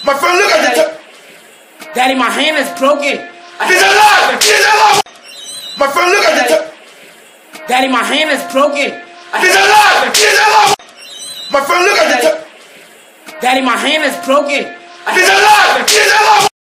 My friend, look at the Daddy, my hand is broken. He's alive! He's alive! My friend, look at the Daddy, my hand is broken. He's alive! He's alive! My friend, look at the Daddy, my hand is broken. He's alive! He's alive!